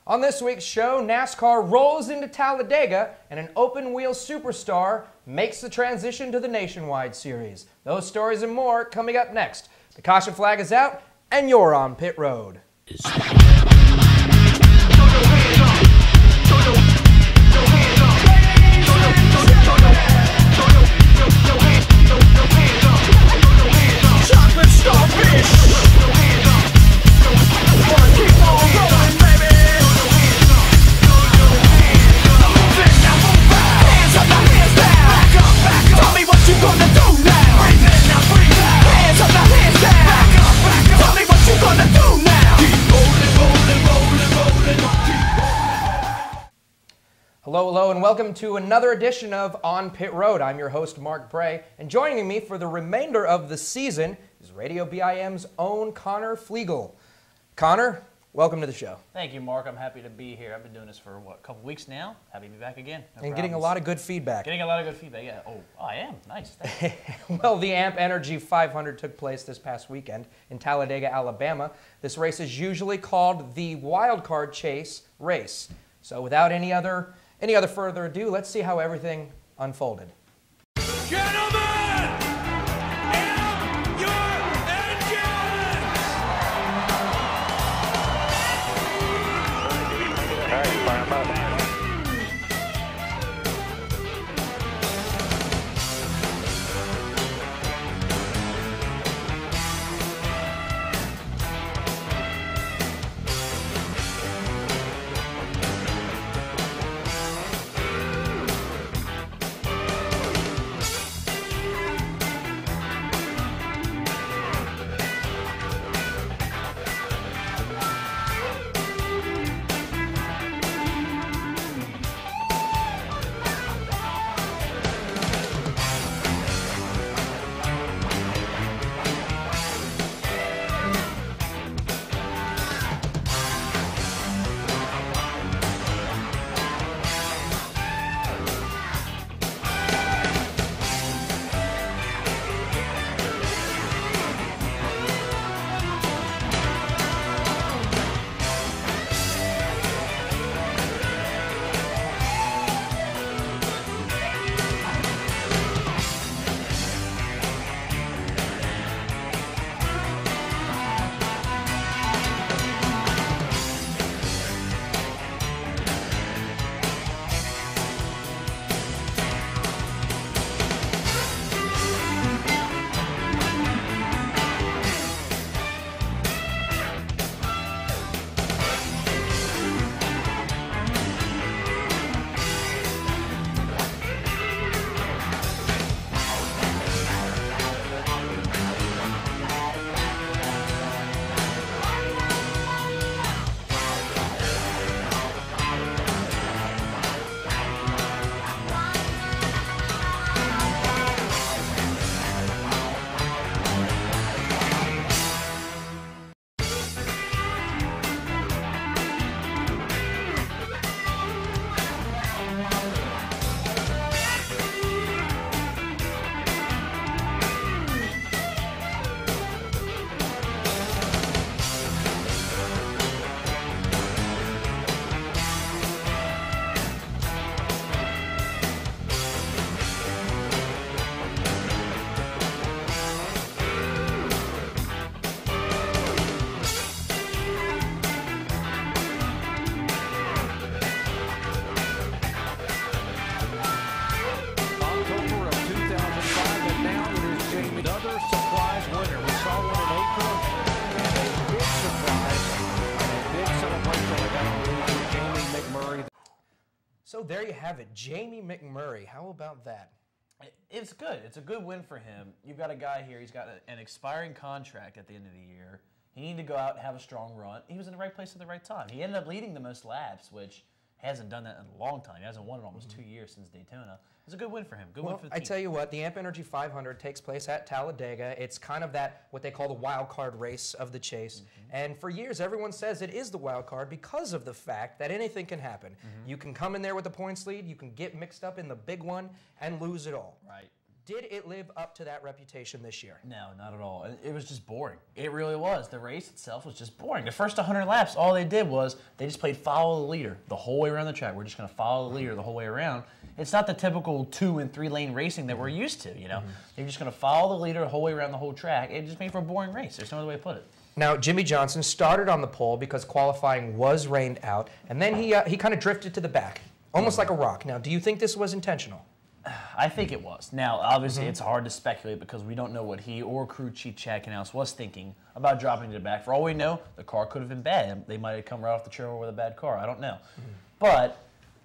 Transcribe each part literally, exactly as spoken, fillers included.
On this week's show, NASCAR rolls into Talladega and an open-wheel superstar makes the transition to the Nationwide Series. Those stories and more coming up next. The caution flag is out and you're on pit road. Chocolate starfish. Keep on rolling, baby. Hands up, now hands down. Back up, back up. Tell me what you gonna do now. Breathe in, now breathe out. Hands up, now hands down. Back up, back up. Tell me what you gonna do now. Keep rolling, rolling, rolling, rolling. Keep rolling. Hello, hello, and welcome to another edition of On Pit Road. I'm your host, Mark Bray, and joining me for the remainder of the season is Radio B I M's own Connor Fleegle. Connor, welcome to the show. Thank you, Mark. I'm happy to be here. I've been doing this for, what, a couple weeks now. Happy to be back again. No and problems. getting a lot of good feedback. Getting a lot of good feedback, yeah. Oh, I am. Nice. Thank you. Well, the Amp Energy five hundred took place this past weekend in Talladega, Alabama. This race is usually called the Wild Card Chase race. So without any other, any other further ado, let's see how everything unfolded. Gentlemen, amp your engines! All right, fire 'em up. So there you have it, Jamie McMurray. How about that? It's good. It's a good win for him. You've got a guy here. He's got a, an expiring contract at the end of the year. He needed to go out and have a strong run. He was in the right place at the right time. He ended up leading the most laps, which hasn't done that in a long time. He hasn't won in almost two years since Daytona. It's a good win for him. Good well, win for the I team. tell you what, the Amp Energy five hundred takes place at Talladega. It's kind of that, what they call the wild card race of the chase. Mm-hmm. And for years, everyone says it is the wild card because of the fact that anything can happen. Mm-hmm. You can come in there with the points lead, you can get mixed up in the big one and lose it all. Right. Did it live up to that reputation this year? No, not at all. It, it was just boring. It really was. The race itself was just boring. The first one hundred laps, all they did was they just played follow the leader the whole way around the track. We're just going to follow the leader the whole way around. It's not the typical two and three lane racing that we're used to. You know, mm-hmm. They're just going to follow the leader the whole way around the whole track. It just made for a boring race. There's no other way to put it. Now, Jimmy Johnson started on the pole because qualifying was rained out, and then he uh, he kind of drifted to the back, almost mm-hmm. like a rock. Now, do you think this was intentional? I think it was. Now, obviously, mm-hmm. it's hard to speculate because we don't know what he or crew chief Chad Canales was thinking about dropping to the back. For all we know, the car could have been bad. They might have come right off the trail with a bad car. I don't know. Mm-hmm. But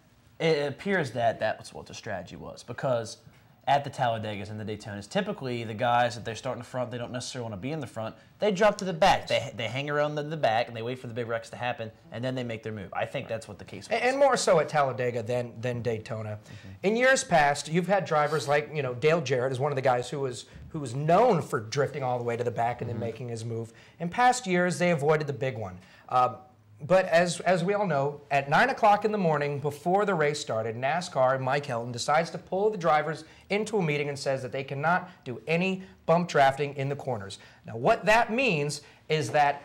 it appears that that's what the strategy was because at the Talladegas and the Daytonas, typically the guys, if they start in the front, they don't necessarily want to be in the front. They drop to the back. They, they hang around the, the back, and they wait for the big wrecks to happen, and then they make their move. I think that's what the case was. And more so at Talladega than, than Daytona. Mm-hmm. In years past, you've had drivers like, you know, Dale Jarrett is one of the guys who was, who was known for drifting all the way to the back and then mm-hmm. making his move. In past years, they avoided the big one. Uh, But as, as we all know, at nine o'clock in the morning before the race started, NASCAR, Mike Helton, decides to pull the drivers into a meeting and says that they cannot do any bump drafting in the corners. Now, what that means is that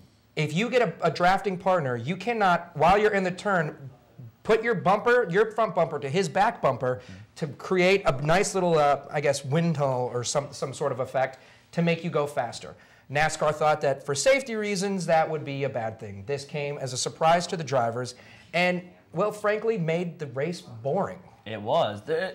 if you get a, a drafting partner, you cannot, while you're in the turn, put your bumper, your front bumper to his back bumper to create a nice little, uh, I guess, wind tunnel or some, some sort of effect to make you go faster. NASCAR thought that for safety reasons, that would be a bad thing. This came as a surprise to the drivers and, well, frankly, made the race boring. It was. There,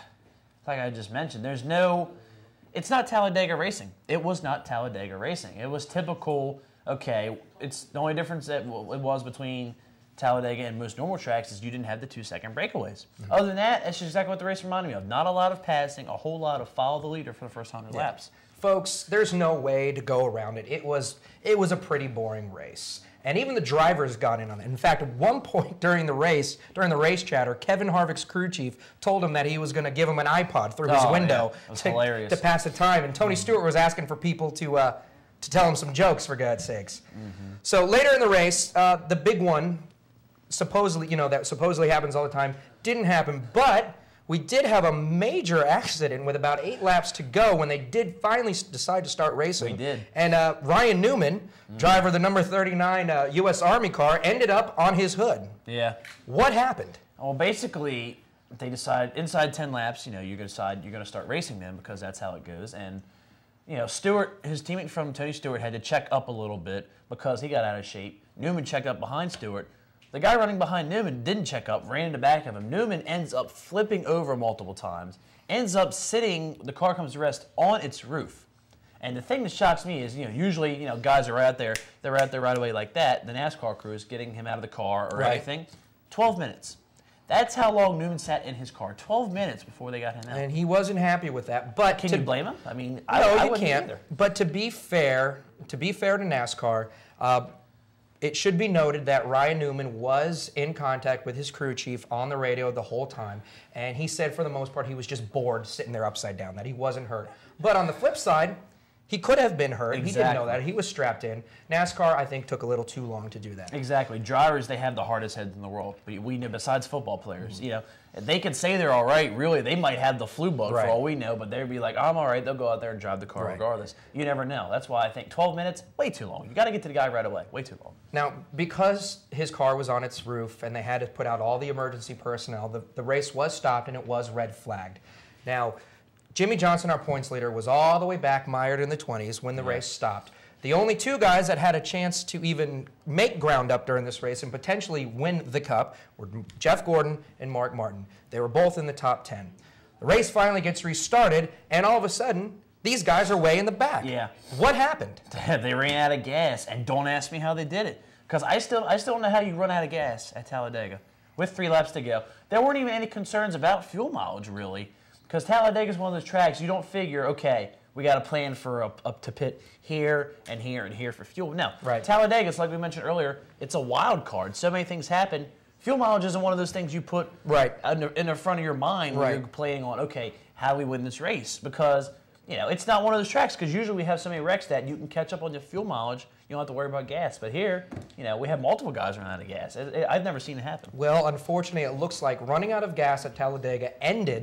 like I just mentioned, there's no, it's not Talladega racing. It was not Talladega racing. It was typical, okay, it's the only difference that it was between Talladega and most normal tracks is you didn't have the two-second breakaways. Mm-hmm. Other than that, that's just exactly what the race reminded me of. Not a lot of passing, a whole lot of follow the leader for the first one hundred yeah. laps. Folks, there's no way to go around it. It was it was a pretty boring race. And even the drivers got in on it. In fact, at one point during the race, during the race chatter, Kevin Harvick's crew chief told him that he was going to give him an iPod through his oh, window yeah. to, to pass the time. And Tony mm-hmm. Stewart was asking for people to uh, to tell him some jokes, for God's sakes. Mm-hmm. So later in the race, uh, the big one, supposedly, you know, that supposedly happens all the time, didn't happen. But we did have a major accident with about eight laps to go when they did finally decide to start racing. We did. And uh, Ryan Newman, mm. driver of the number thirty-nine uh, U S Army car, ended up on his hood. Yeah. What happened? Well, basically, they decided inside ten laps, you know, you're going to decide you're going to start racing them because that's how it goes. And, you know, Stewart, his teammate from Tony Stewart had to check up a little bit because he got out of shape. Newman checked up behind Stewart. The guy running behind Newman didn't check up, ran in the back of him. Newman ends up flipping over multiple times, ends up sitting, the car comes to rest on its roof. And the thing that shocks me is, you know, usually, you know, guys are out there, they're out there right away like that. The NASCAR crew is getting him out of the car or right. anything. twelve minutes. That's how long Newman sat in his car. twelve minutes before they got him out. And he wasn't happy with that. But can to, you blame him? I mean, no, I, I you wouldn't can't. either. But to be fair, to be fair to NASCAR, uh, it should be noted that Ryan Newman was in contact with his crew chief on the radio the whole time, and he said for the most part he was just bored sitting there upside down, that he wasn't hurt. But on the flip side, he could have been hurt. Exactly. He didn't know that. He was strapped in. NASCAR, I think, took a little too long to do that. Exactly. Drivers, they have the hardest heads in the world. We, we know, besides football players, mm-hmm. you know, they can say they're all right. Really, they might have the flu bug right. for all we know, but they'd be like, I'm all right. They'll go out there and drive the car right. regardless. You never know. That's why I think twelve minutes, way too long. You got to get to the guy right away. Way too long. Now, because his car was on its roof and they had to put out all the emergency personnel, the, the race was stopped and it was red flagged. Now, Jimmy Johnson, our points leader, was all the way back mired in the twenties when the yeah. race stopped. The only two guys that had a chance to even make ground up during this race and potentially win the Cup were Jeff Gordon and Mark Martin. They were both in the top ten. The race finally gets restarted, and all of a sudden, these guys are way in the back. Yeah. What happened? They ran out of gas, and don't ask me how they did it, because I still, I still don't know how you run out of gas at Talladega with three laps to go. There weren't even any concerns about fuel mileage, really. Because Talladega is one of those tracks you don't figure, okay, we got a plan for up, up to pit here and here and here for fuel. No, right. Talladega, like we mentioned earlier, it's a wild card. So many things happen. Fuel mileage isn't one of those things you put right in the, in the front of your mind when right. you're planning on, okay, how do we win this race? Because, you know, it's not one of those tracks because usually we have so many wrecks that you can catch up on your fuel mileage. You don't have to worry about gas. But here, you know, we have multiple guys running out of gas. It, it, I've never seen it happen. Well, unfortunately, it looks like running out of gas at Talladega ended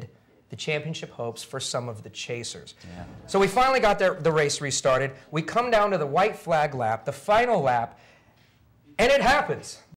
the championship hopes for some of the chasers. Yeah. So we finally got the, the race restarted. We come down to the white flag lap, the final lap, and it happens.